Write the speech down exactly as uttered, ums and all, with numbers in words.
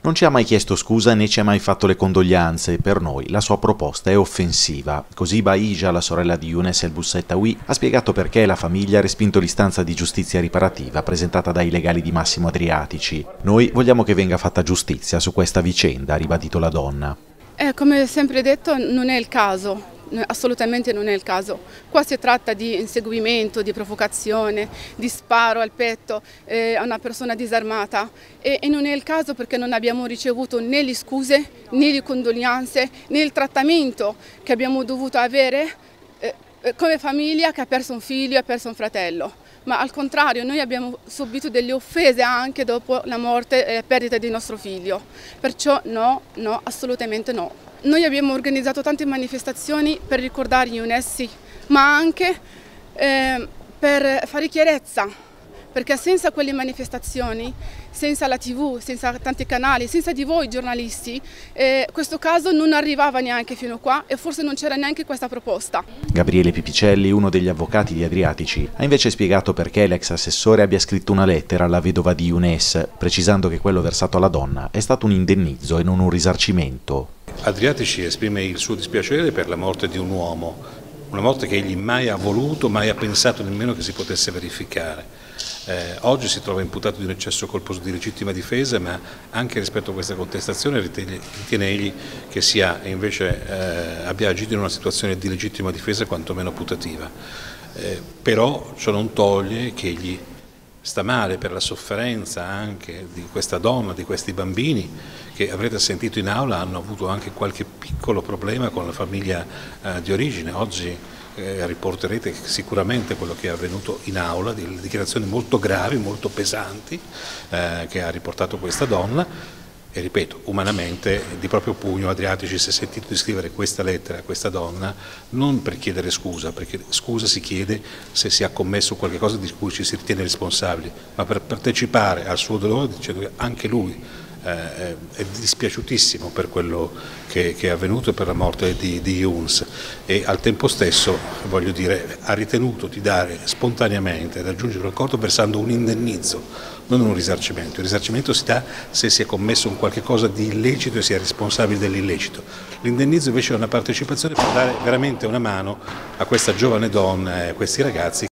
Non ci ha mai chiesto scusa né ci ha mai fatto le condoglianze. Per noi la sua proposta è offensiva. Così Bahija, la sorella di Younes El Boussettaoui, ha spiegato perché la famiglia ha respinto l'istanza di giustizia riparativa presentata dai legali di Massimo Adriatici. Noi vogliamo che venga fatta giustizia su questa vicenda, ha ribadito la donna. Eh, come sempre detto, non è il caso. Assolutamente non è il caso. Qua si tratta di inseguimento, di provocazione, di sparo al petto eh, a una persona disarmata e, e non è il caso perché non abbiamo ricevuto né le scuse, né le condoglianze, né il trattamento che abbiamo dovuto avere eh, come famiglia che ha perso un figlio e ha perso un fratello. Ma al contrario, noi abbiamo subito delle offese anche dopo la morte e la perdita di nostro figlio. Perciò no, no, assolutamente no. Noi abbiamo organizzato tante manifestazioni per ricordare Younes, ma anche eh, per fare chiarezza, perché senza quelle manifestazioni, senza la tivù, senza tanti canali, senza di voi giornalisti, eh, questo caso non arrivava neanche fino qua e forse non c'era neanche questa proposta. Gabriele Pipicelli, uno degli avvocati di Adriatici, ha invece spiegato perché l'ex assessore abbia scritto una lettera alla vedova di Younes, precisando che quello versato alla donna è stato un indennizzo e non un risarcimento. Adriatici esprime il suo dispiacere per la morte di un uomo, una morte che egli mai ha voluto, mai ha pensato nemmeno che si potesse verificare. Eh, oggi si trova imputato di un eccesso colposo di legittima difesa, ma anche rispetto a questa contestazione ritiene, ritiene egli che sia, invece eh, abbia agito in una situazione di legittima difesa quantomeno putativa. Eh, però ciò non toglie che egli sta male per la sofferenza anche di questa donna, di questi bambini che avrete sentito in aula hanno avuto anche qualche piccolo problema con la famiglia eh, di origine. Oggi eh, riporterete sicuramente quello che è avvenuto in aula, delle dichiarazioni molto gravi, molto pesanti eh, che ha riportato questa donna. E ripeto, umanamente di proprio pugno Adriatici si è sentito di scrivere questa lettera a questa donna non per chiedere scusa, perché scusa si chiede se si è commesso qualcosa di cui ci si ritiene responsabili, ma per partecipare al suo dolore dicendo che anche lui eh, è dispiaciutissimo per quello che, che è avvenuto e per la morte di, di Younes e al tempo stesso, voglio dire, ha ritenuto di dare spontaneamente, di raggiungere un accordo versando un indennizzo, non un risarcimento. Il risarcimento si dà se si è commesso un qualche cosa di illecito e si è responsabili dell'illecito. L'indennizzo invece è una partecipazione per dare veramente una mano a questa giovane donna e a questi ragazzi